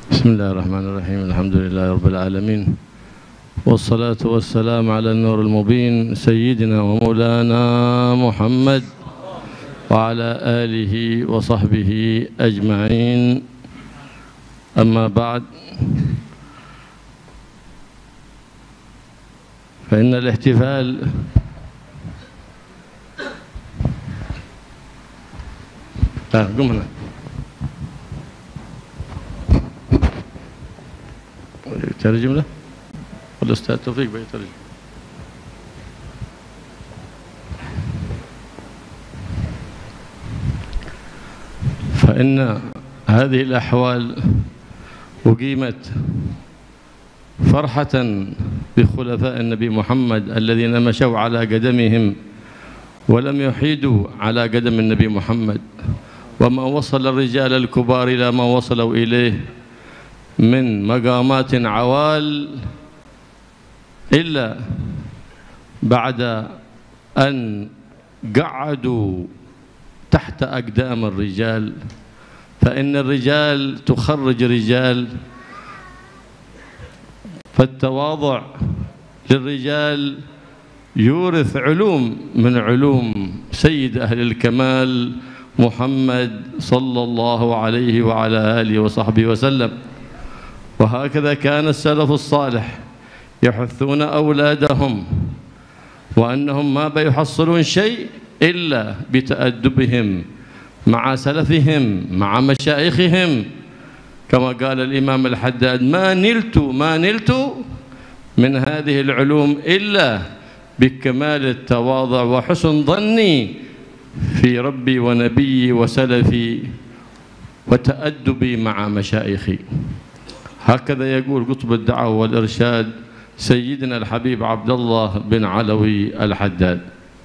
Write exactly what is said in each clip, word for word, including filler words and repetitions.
بسم الله الرحمن الرحيم. الحمد لله رب العالمين، والصلاة والسلام على النور المبين سيدنا ومولانا محمد وعلى آله وصحبه أجمعين. أما بعد، فإن الاحتفال لا قم هنا ترجم له والأستاذ توفيق بيترجم. فإن هذه الأحوال أقيمت فرحة بخلفاء النبي محمد الذين مشوا على قدمهم ولم يحيدوا على قدم النبي محمد، وما وصل الرجال الكبار إلى ما وصلوا إليه من مقامات عوال إلا بعد أن قعدوا تحت أقدام الرجال. فإن الرجال تخرج رجال، فالتواضع للرجال يورث علوم من علوم سيد أهل الكمال محمد صلى الله عليه وعلى آله وصحبه وسلم. وهكذا كان السلف الصالح يحثون أولادهم، وأنهم ما بيحصلون شيء إلا بتأدبهم مع سلفهم مع مشايخهم، كما قال الإمام الحداد: ما نلت ما نلت من هذه العلوم إلا بكمال التواضع وحسن ظني في ربي ونبيي وسلفي وتأدبي مع مشايخي. هكذا يقول قطب الدعوة والإرشاد سيدنا الحبيب عبد الله بن علوي الحداد.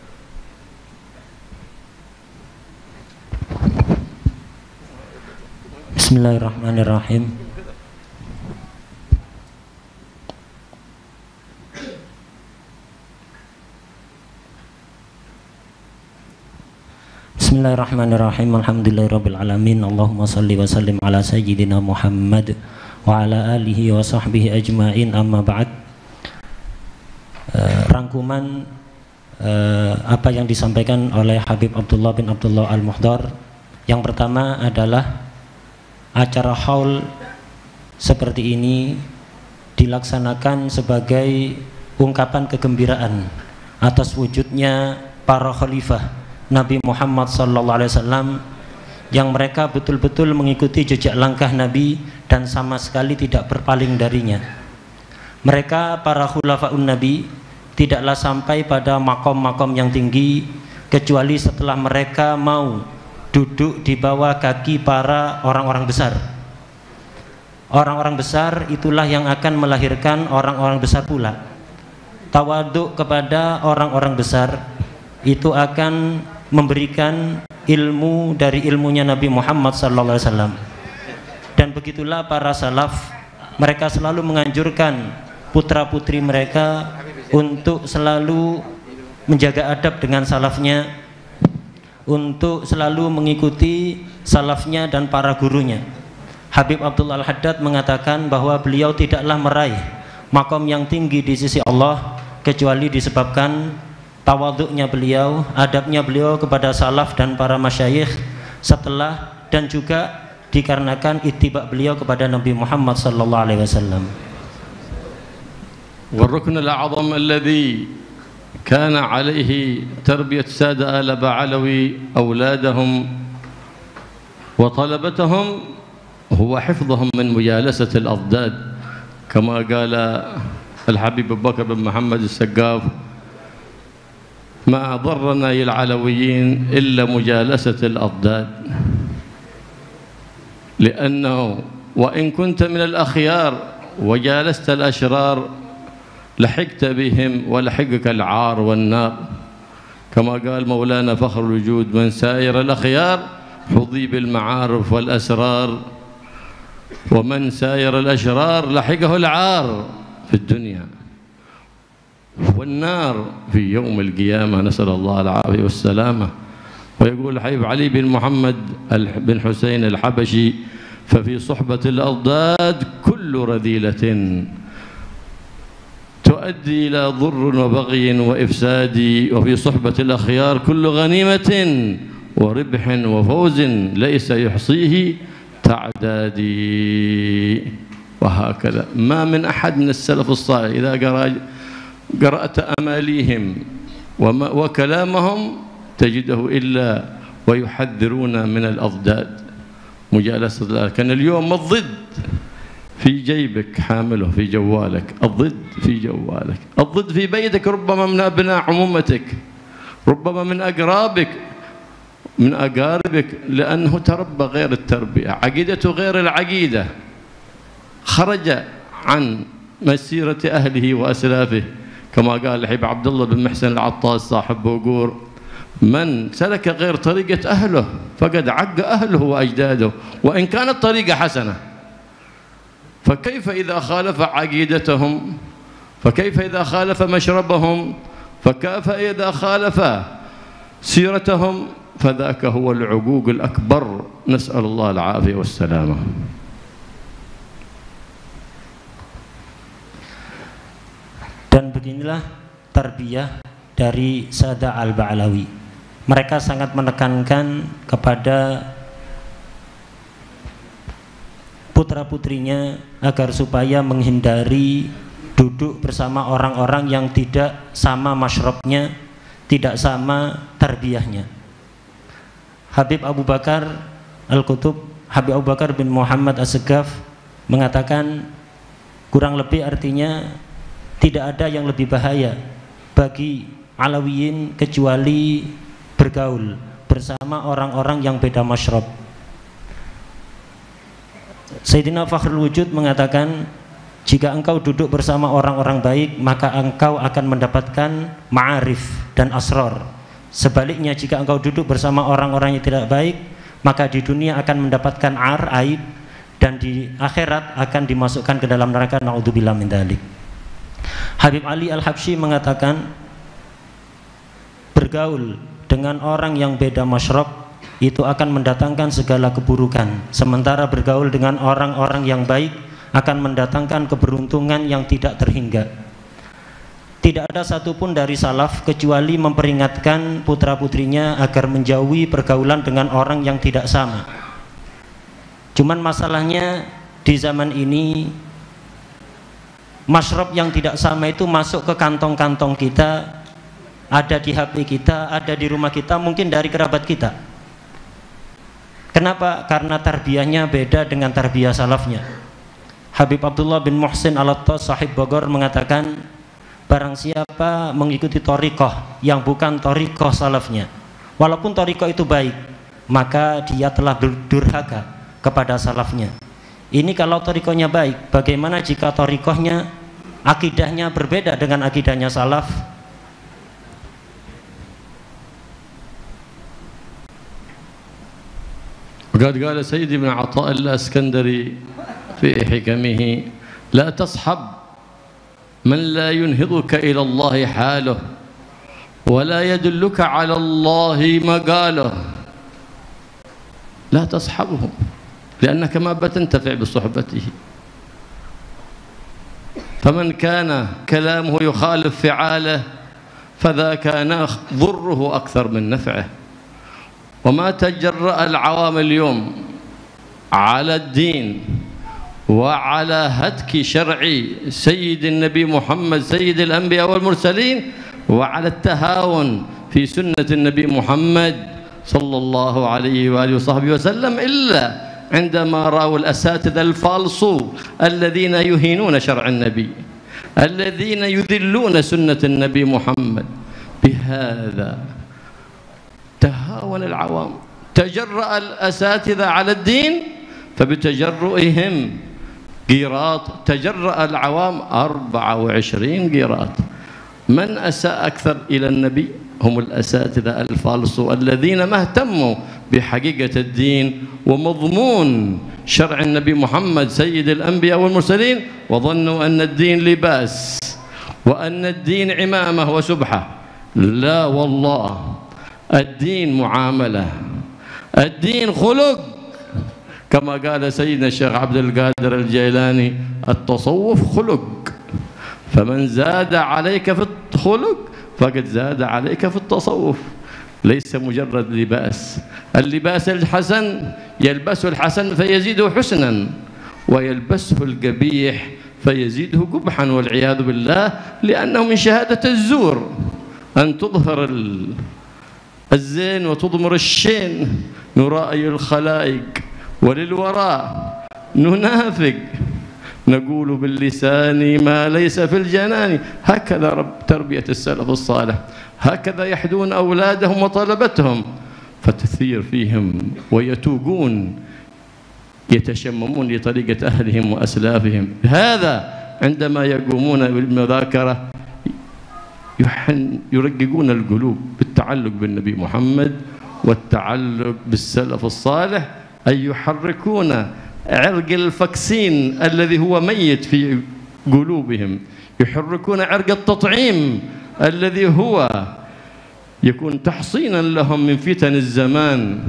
بسم الله الرحمن الرحيم. بسم الله الرحمن الرحيم. Alhamdulillahirabbil alamin. Allahumma shalli wa sallim ala sayyidina Muhammad wa ala alihi wa sahbihi ajmain. Amma ba'd. Uh, rangkuman uh, apa yang disampaikan oleh Habib Abdullah bin Abdullah Al-Muhdar. Yang pertama adalah acara haul seperti ini dilaksanakan sebagai ungkapan kegembiraan atas wujudnya para khalifah Nabi Muhammad sallallahu alaihi wasallam yang mereka betul-betul mengikuti jejak langkah Nabi dan sama sekali tidak berpaling darinya. Mereka para khulafaun Nabi tidaklah sampai pada makom-makom yang tinggi kecuali setelah mereka mau duduk di bawah kaki para orang-orang besar. Orang-orang besar itulah yang akan melahirkan orang-orang besar pula. Tawaduk kepada orang-orang besar itu akan memberikan ilmu dari ilmunya Nabi Muhammad sallallahu alaihi wasallam. Dan begitulah para salaf, mereka selalu menganjurkan putra-putri mereka untuk selalu menjaga adab dengan salafnya, untuk selalu mengikuti salafnya dan para gurunya. Habib Abdullah Al-Haddad mengatakan bahwa beliau tidaklah meraih makom yang tinggi di sisi Allah kecuali disebabkan tawaduknya beliau, adabnya beliau kepada salaf dan para masyayikh setelah, dan juga dikarenakan ittiba beliau kepada Nabi Muhammad sallallahu alaihi wasallam. والركن الأعظم الذي كان عليه تربية سادة آل بعلوي أولادهم وطلبتهم هو حفظهم من مجالسة الأضداد، كما قال الحبيب أبو بكر بن محمد السقاف: ما ضرنا العلويين إلا مجالسة الأضداد، لأنه وإن كنت من الأخيار وجالست الأشرار لحقت بهم ولحقك العار والنار، كما قال مولانا فخر الوجود: من سائر الأخيار حظي بالمعارف والأسرار، ومن سائر الأشرار لحقه العار في الدنيا والنار في يوم القيامة، نسأل الله العافية والسلامة. ويقول الحبيب علي بن محمد بن حسين الحبشي ففي صحبة الأضداد كل رذيلة تؤدي إلى ضر وبغي وإفساد، وفي صحبة الأخيار كل غنيمة وربح وفوز ليس يحصيه تعدادي. وهكذا ما من أحد من السلف الصالح إذا قرأت أماليهم وكلامهم تجده إلا ويحذرون من الأضداد، مجالسة الله. كان اليوم الضد في جيبك حامله في جوالك، الضد في جوالك، الضد في بيتك، ربما من أبناء عمومتك، ربما من أقرابك من أقاربك، لأنه تربى غير التربية، عقيدته غير العقيدة، خرج عن مسيرة أهله وأسلافه، كما قال الحبيب عبد الله بن محسن العطاس صاحب بوقور: من سلك غير طريقة أهله فقد عق أهله وأجداده، وإن كانت طريقة حسنة. فكيف إذا خالف عقيدتهم؟ فكيف إذا خالف مشربهم؟ فكيف إذا خالف سيرتهم؟ فذاك هو العقوق الأكبر، نسأل الله العافية والسلامة. Dan beginilah tarbiyah dari Sada Al-Ba'alawi. Mereka sangat menekankan kepada putra-putrinya agar supaya menghindari duduk bersama orang-orang yang tidak sama masyrabnya, tidak sama tarbiyahnya. Habib Abu Bakar Al-Qutub, Habib Abu Bakar bin Muhammad As-Segaf mengatakan, kurang lebih artinya tidak ada yang lebih bahaya bagi Alawiyin kecuali bergaul bersama orang-orang yang beda masyrab. Sayyidina Fakhrul Wujud mengatakan, jika engkau duduk bersama orang-orang baik, maka engkau akan mendapatkan ma'arif dan asrar. Sebaliknya, jika engkau duduk bersama orang-orang yang tidak baik, maka di dunia akan mendapatkan ar, aib, dan di akhirat akan dimasukkan ke dalam neraka. Na'udzubillah min dzalik. Habib Ali Al-Habsyi mengatakan, bergaul dengan orang yang beda masyrab itu akan mendatangkan segala keburukan, sementara bergaul dengan orang-orang yang baik akan mendatangkan keberuntungan yang tidak terhingga. Tidak ada satupun dari salaf kecuali memperingatkan putra-putrinya agar menjauhi pergaulan dengan orang yang tidak sama. Cuman masalahnya di zaman ini, masyrab yang tidak sama itu masuk ke kantong-kantong kita, ada di H P kita, ada di rumah kita, mungkin dari kerabat kita. Kenapa? Karena tarbiyahnya beda dengan tarbiyah salafnya. Habib Abdullah bin Muhsin Al-Attas sahib Bogor mengatakan, barang siapa mengikuti thariqah yang bukan thariqah salafnya, walaupun thariqah itu baik, maka dia telah berdurhaka kepada salafnya. Ini kalau thariqahnya baik, bagaimana jika thariqahnya, akidahnya berbeda dengan akidahnya salaf? وقد قال سيدي بن عطاء الاسكندري في حكمه: لا تصحب من لا ينهضك إلى الله حاله ولا يدلك على الله مقاله. لا تصحبه لأنك ما بتنتفع بصحبته. فمن كان كلامه يخالف فعاله فذاك ضره أكثر من نفعه. وما تجرأ العوام اليوم على الدين وعلى هتك شرع سيد النبي محمد سيد الأنبياء والمرسلين، وعلى التهاون في سنة النبي محمد صلى الله عليه وآله وصحبه وسلم، إلا عندما رأوا الأساتذة الفالصو الذين يهينون شرع النبي، الذين يذلون سنة النبي محمد. بهذا تهاون العوام، تجرأ الأساتذة على الدين فبتجرؤهم قيراط، تجرأ العوام أربعة وعشرين قيراط. من أساء أكثر إلى النبي؟ هم الأساتذة الفالصو الذين ما اهتموا بحقيقة الدين ومضمون شرع النبي محمد سيد الأنبياء والمرسلين، وظنوا أن الدين لباس وأن الدين عمامة وسبحة. لا والله، الدين معاملة، الدين خلق، كما قال سيدنا الشيخ عبد القادر الجيلاني: التصوف خلق، فمن زاد عليك في الخلق فقد زاد عليك في التصوف. ليس مجرد لباس، اللباس الحسن يلبسه الحسن فيزيده حسنا، ويلبسه القبيح فيزيده قبحا والعياذ بالله، لأنه من شهادة الزور أن تظهر الزين وتضمر الشين، نرائي الخلائق وللوراء ننافق، نقول باللسان ما ليس في الجنان. هكذا رب تربية السلف الصالح، هكذا يحدون أولادهم وطلبتهم، فتثير فيهم ويتوقون، يتشممون لطريقة أهلهم وأسلافهم. هذا عندما يقومون بالمذاكرة يرققون القلوب بالتعلق بالنبي محمد والتعلق بالسلف الصالح، أي يحركون عرق الفكسين الذي هو ميت في قلوبهم، يحركون عرق التطعيم الذي هو يكون تحصينا لهم من فتن الزمان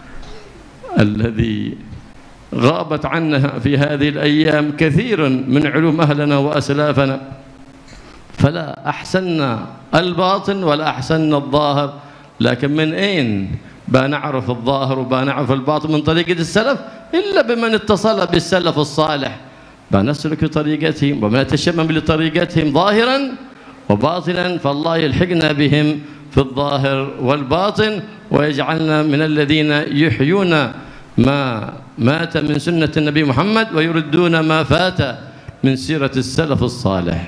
الذي غابت عنها في هذه الأيام كثير من علوم أهلنا وأسلافنا. فلا أحسننا الباطن ولا أحسننا الظاهر، لكن من أين بنعرف الظاهر وبنعرف الباطن؟ من طريقة السلف، إلا بمن اتصل بالسلف الصالح بنسلك طريقتهم وبنتشمم لطريقتهم ظاهرا وباطنا، فالله يلحقنا بهم في الظاهر والباطن، ويجعلنا من الذين يحيون ما مات من سنة النبي محمد ويردون ما فات من سيرة السلف الصالح.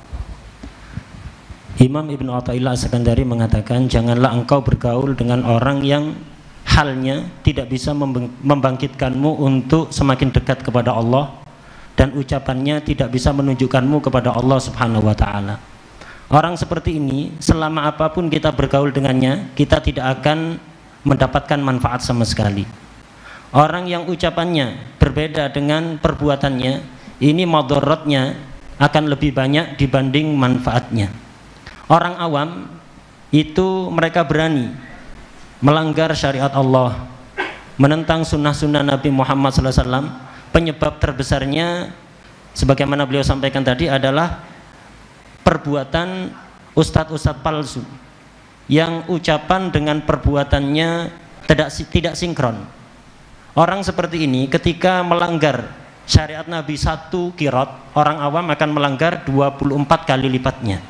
Imam Ibnu Athaillah As-Sakandari mengatakan, janganlah engkau bergaul dengan orang yang halnya tidak bisa membangkitkanmu untuk semakin dekat kepada Allah, dan ucapannya tidak bisa menunjukkanmu kepada Allah Subhanahu wa Ta'ala. Orang seperti ini, selama apapun kita bergaul dengannya, kita tidak akan mendapatkan manfaat sama sekali. Orang yang ucapannya berbeda dengan perbuatannya, ini madaratnya akan lebih banyak dibanding manfaatnya. Orang awam itu mereka berani melanggar syariat Allah, menentang sunnah-sunnah Nabi Muhammad shallallahu alaihi wasallam. Penyebab terbesarnya, sebagaimana beliau sampaikan tadi, adalah perbuatan ustadz-ustadz palsu yang ucapan dengan perbuatannya tidak tidak sinkron. Orang seperti ini ketika melanggar syariat Nabi satu qiraat, orang awam akan melanggar dua puluh empat kali lipatnya.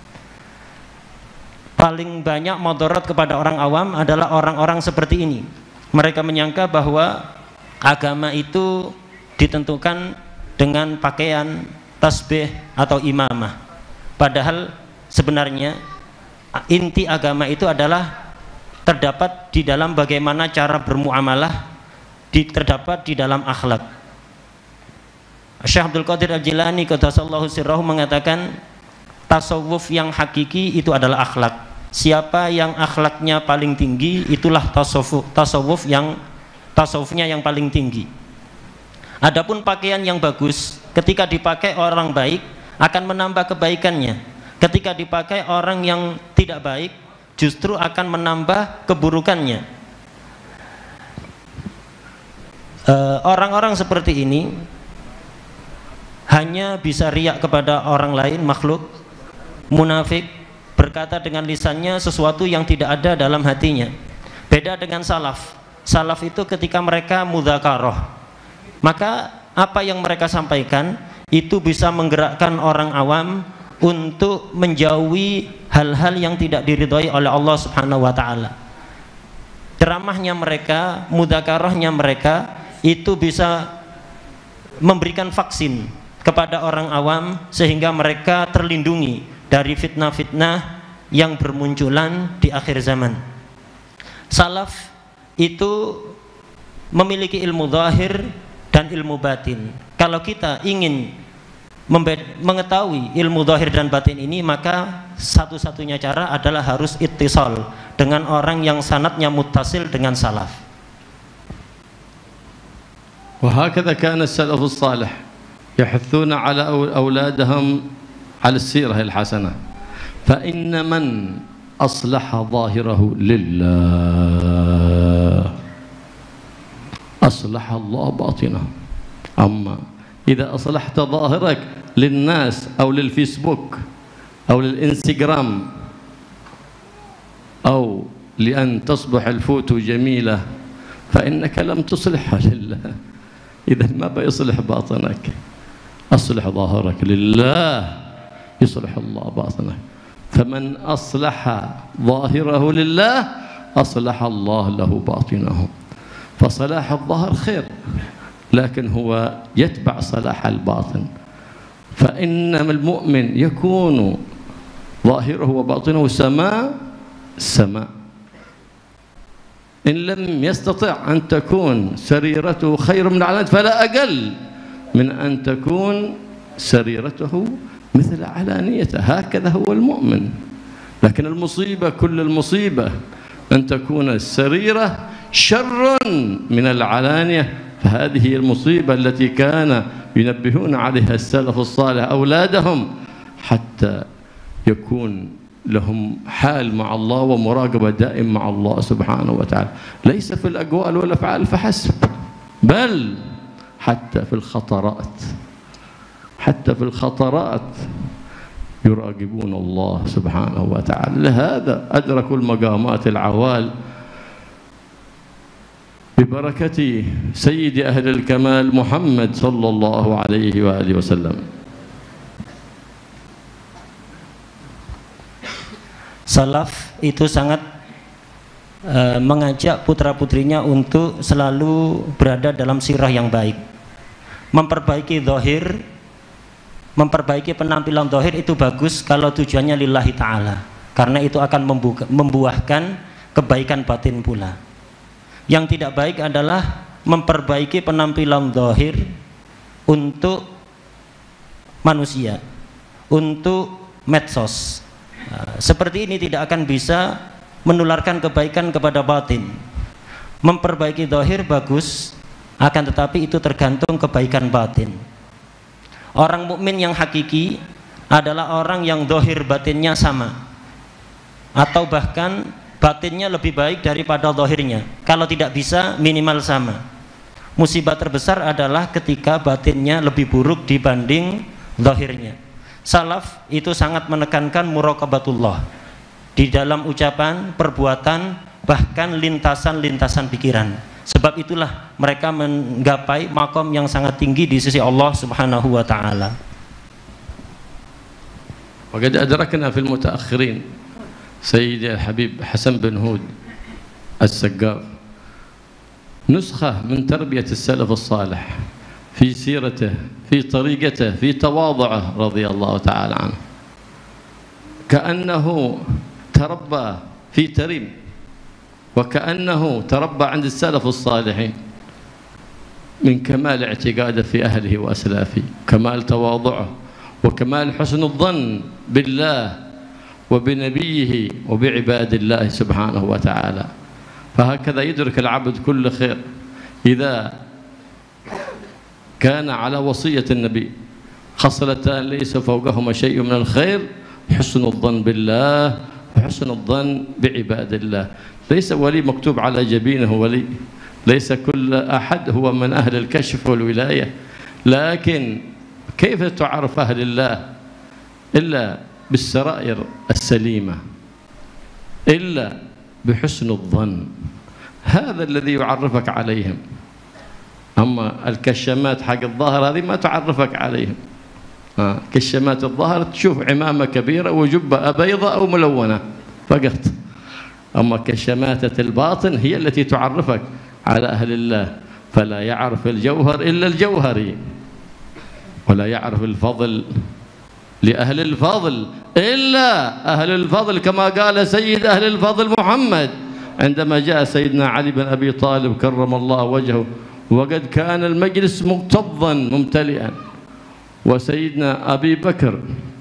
Paling banyak mudarat kepada orang awam adalah orang-orang seperti ini. Mereka menyangka bahwa agama itu ditentukan dengan pakaian, tasbih atau imamah. Padahal sebenarnya inti agama itu adalah terdapat di dalam bagaimana cara bermuamalah, di, terdapat di dalam akhlak. Syekh Abdul Qadir Al-Jilani qaddasallahu sirrahu mengatakan, tasawuf yang hakiki itu adalah akhlak. Siapa yang akhlaknya paling tinggi, itulah tasawuf, tasawuf yang tasawufnya yang paling tinggi. Adapun pakaian yang bagus, ketika dipakai orang baik akan menambah kebaikannya. Ketika dipakai orang yang tidak baik, justru akan menambah keburukannya. Orang-orang seperti ini hanya bisa riak kepada orang lain, makhluk, munafik, berkata dengan lisannya sesuatu yang tidak ada dalam hatinya. Beda dengan salaf. Salaf itu ketika mereka mudzakarah, maka apa yang mereka sampaikan itu bisa menggerakkan orang awam untuk menjauhi hal-hal yang tidak diridhai oleh Allah Subhanahu wa Ta'ala. Ceramahnya mereka, mudzakarahnya mereka itu bisa memberikan vaksin kepada orang awam sehingga mereka terlindungi dari fitnah-fitnah yang bermunculan di akhir zaman. Salaf itu memiliki ilmu zahir dan ilmu batin. Kalau kita ingin mengetahui ilmu zahir dan batin ini, maka satu-satunya cara adalah harus ittisal dengan orang yang sanadnya muttasil dengan salaf. وهكذا كان السلف الصالح يحثون على أولادهم على السيرة الحسنة، فإن من أصلح ظاهره لله أصلح الله باطنه. أما إذا أصلحت ظاهرك للناس أو للفيسبوك أو للإنستغرام أو لأن تصبح الفوتو جميلة فإنك لم تصلحها لله، إذا ما بيصلح باطنك. أصلح ظاهرك لله يصلح الله باطنك. فمن أصلح ظاهره لله أصلح الله له باطنه. فصلاح الظاهر خير، لكن هو يتبع صلاح الباطن. فإنما المؤمن يكون ظاهره وباطنه سماء سماء. إن لم يستطع أن تكون سريرته خير من العلانية فلا أقل من أن تكون سريرته مثل علانيته. هكذا هو المؤمن. لكن المصيبة كل المصيبة أن تكون السريرة شر من العلانية، فهذه المصيبة التي كان ينبهون عليها السلف الصالح أولادهم حتى يكون لهم حال مع الله ومراقبة دائم مع الله سبحانه وتعالى، ليس في الأقوال والأفعال فحسب، بل حتى في الخطرات، حتى في الخطرات يراقبون الله سبحانه وتعالى. لهذا أدركوا المقامات العوال ببركة سيد أهل الكمال محمد صلى الله عليه وآله وسلم. Salaf itu sangat uh, mengajak putra-putrinya untuk selalu berada dalam sirah yang baik, memperbaiki zahir, memperbaiki penampilan zahir itu bagus kalau tujuannya lillahi ta'ala, karena itu akan membuka, membuahkan kebaikan batin pula. Yang tidak baik adalah memperbaiki penampilan zahir untuk manusia, untuk medsos. Nah, seperti ini tidak akan bisa menularkan kebaikan kepada batin. Memperbaiki zahir bagus, akan tetapi itu tergantung kebaikan batin. Orang mukmin yang hakiki adalah orang yang zahir batinnya sama, atau bahkan batinnya lebih baik daripada zahirnya. Kalau tidak bisa, minimal sama. Musibah terbesar adalah ketika batinnya lebih buruk dibanding zahirnya. Salaf itu sangat menekankan muraqabatullah di dalam ucapan, perbuatan, bahkan lintasan-lintasan pikiran. Sebab itulah mereka menggapai makom yang sangat tinggi di sisi Allah Subhanahu wa taala. وقد أدركنا في المتأخرين سيد الحبيب حسن بن هود السقاف نسخة من تربية السلف الصالح في سيرته، في طريقته، في تواضعه رضي الله تعالى عنه، كأنه تربى في تريم، وكأنه تربى عند السلف الصالحين من كمال اعتقاده في أهله وأسلافه، كمال تواضعه وكمال حسن الظن بالله وبنبيه وبعباد الله سبحانه وتعالى. فهكذا يدرك العبد كل خير إذا كان على وصية النبي. خصلتان ليس فوقهما شيء من الخير: حسن الظن بالله وحسن الظن بعباد الله. ليس ولي مكتوب على جبينه ولي، ليس كل أحد هو من أهل الكشف والولاية، لكن كيف تعرف أهل الله إلا بالسرائر السليمة، إلا بحسن الظن، هذا الذي يعرفك عليهم. أما الكشمات حق الظهر هذه ما تعرفك عليهم. آه. كشمات الظهر تشوف عمامة كبيرة وجبة بيضة أو ملونة فقط. أما كشماتة الباطن هي التي تعرفك على أهل الله. فلا يعرف الجوهر إلا الجوهري، ولا يعرف الفضل لأهل الفضل إلا أهل الفضل، كما قال سيد أهل الفضل محمد عندما جاء سيدنا علي بن أبي طالب كرم الله وجهه وقد كان المجلس مكتظا ممتلئا، وسيدنا أبي بكر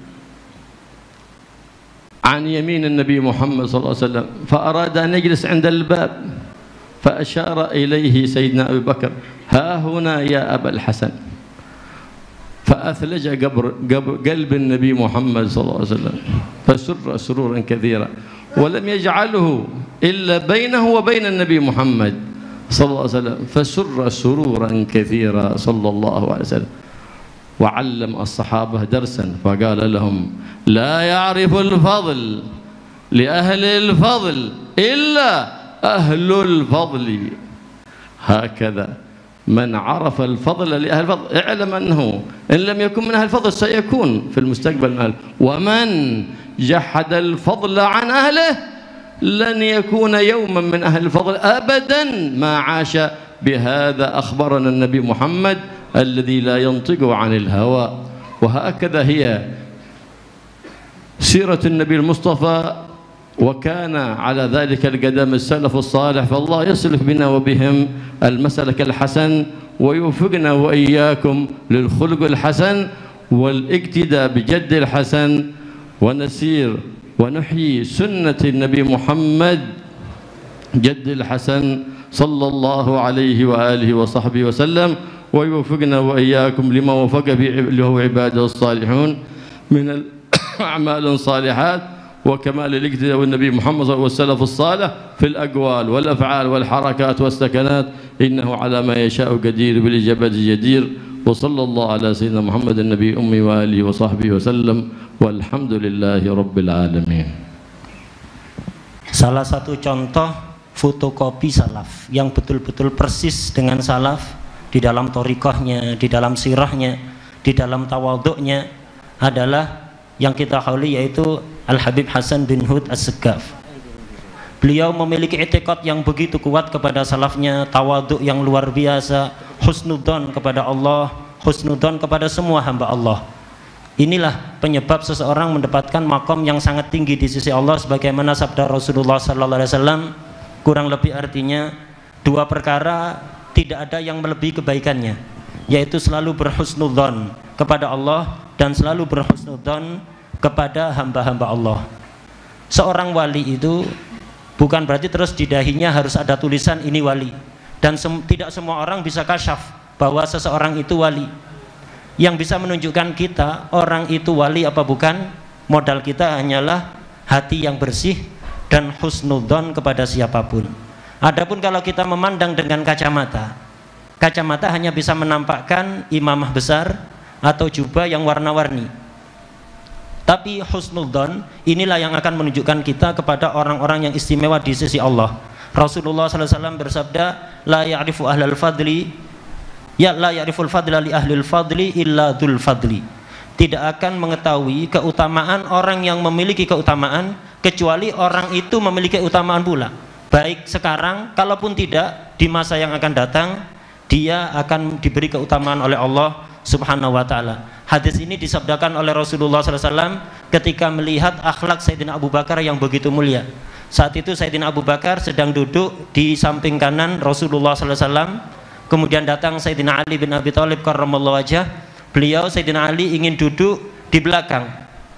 عن يمين النبي محمد صلى الله عليه وسلم، فأراد أن يجلس عند الباب فأشار إليه سيدنا أبي بكر: ها هنا يا أبا الحسن. فأثلج قلب النبي محمد صلى الله عليه وسلم، فسر سرورا كثيرا، ولم يجعله إلا بينه وبين النبي محمد صلى الله عليه وسلم فسر سرورا كثيرا صلى الله عليه وسلم، وعلم الصحابة درسا فقال لهم: لا يعرف الفضل لأهل الفضل إلا أهل الفضل. هكذا من عرف الفضل لأهل الفضل اعلم أنه إن لم يكن من أهل الفضل سيكون في المستقبل من أهل، ومن جحد الفضل عن أهله لن يكون يوما من أهل الفضل أبدا ما عاش بهذا. أخبرنا النبي محمد الذي لا ينطق عن الهوى. وهكذا هي سيرة النبي المصطفى، وكان على ذلك القدم السلف الصالح، فالله يسلك بنا وبهم المسلك الحسن ويوفقنا وإياكم للخلق الحسن والاقتداء بجد الحسن، ونسير ونحيي سنة النبي محمد جد الحسن صلى الله عليه وآله وصحبه وسلم، ويوفقنا وإياكم لما وفق له عباده الصالحون من الأعمال الصالحات وكمال الاقتداء والنبي محمد والسلف الصالح في الأقوال والأفعال والحركات والسكنات، إنه على ما يشاء قدير بالإجابة جدير. وصلى الله على سيدنا محمد النبي أمي وآله وصحبه وسلم، والحمد لله رب العالمين. Salah satu contoh fotokopi salaf yang betul-betul persis dengan salaf di dalam thoriqahnya, di dalam sirahnya, di dalam tawaduknya adalah yang kita ketahui, yaitu Al-Habib Hasan bin Hud As-Segaf. Beliau memiliki i'tiqad yang begitu kuat kepada salafnya, tawaduk yang luar biasa, husnudzon kepada Allah, husnudzon kepada semua hamba Allah. Inilah penyebab seseorang mendapatkan makom yang sangat tinggi di sisi Allah, sebagaimana sabda Rasulullah sallallahu alaihi wasallam, kurang lebih artinya dua perkara tidak ada yang melebihi kebaikannya, yaitu selalu berhusnudzon kepada Allah dan selalu berhusnudzon kepada hamba-hamba Allah. Seorang wali itu bukan berarti terus di dahinya harus ada tulisan ini wali, dan sem tidak semua orang bisa kasyaf bahwa seseorang itu wali. Yang bisa menunjukkan kita orang itu wali apa bukan, modal kita hanyalah hati yang bersih dan husnudzon kepada siapapun. Adapun kalau kita memandang dengan kacamata, kacamata hanya bisa menampakkan imamah besar atau jubah yang warna-warni. Tapi husnudzon inilah yang akan menunjukkan kita kepada orang-orang yang istimewa di sisi Allah. Rasulullah sallallahu alaihi wasallam bersabda, la ya'rifu ahlal fadli ya la ya'riful fadla li ahlil fadli illa dzul fadli. Tidak akan mengetahui keutamaan orang yang memiliki keutamaan kecuali orang itu memiliki keutamaan pula, baik sekarang kalaupun tidak di masa yang akan datang dia akan diberi keutamaan oleh Allah Subhanahu wa ta'ala. Hadis ini disabdakan oleh Rasulullah sallallahu alaihi wasallam ketika melihat akhlak Sayyidina Abu Bakar yang begitu mulia. Saat itu Sayyidina Abu Bakar sedang duduk di samping kanan Rasulullah sallallahu alaihi wasallam. Kemudian datang Sayyidina Ali bin Abi Thalib karramallahu wajhah. Beliau Sayyidina Ali ingin duduk di belakang,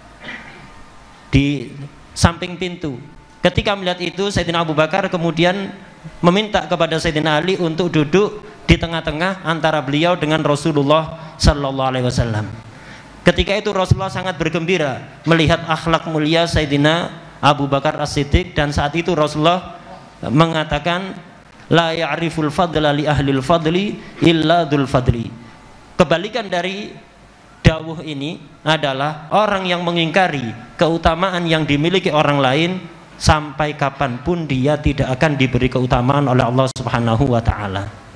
di samping pintu. Ketika melihat itu Sayyidina Abu Bakar kemudian meminta kepada Sayyidina Ali untuk duduk di tengah-tengah antara beliau dengan Rasulullah sallallahu alaihi wasallam. Ketika itu Rasulullah sangat bergembira melihat akhlak mulia Sayyidina Abu Bakar As-Siddiq, dan saat itu Rasulullah mengatakan la ya'riful fadla li ahlil fadli illa dzul fadli. Kebalikan dari dawuh ini adalah orang yang mengingkari keutamaan yang dimiliki orang lain sampai kapanpun dia tidak akan diberi keutamaan oleh Allah Subhanahu wa ta'ala.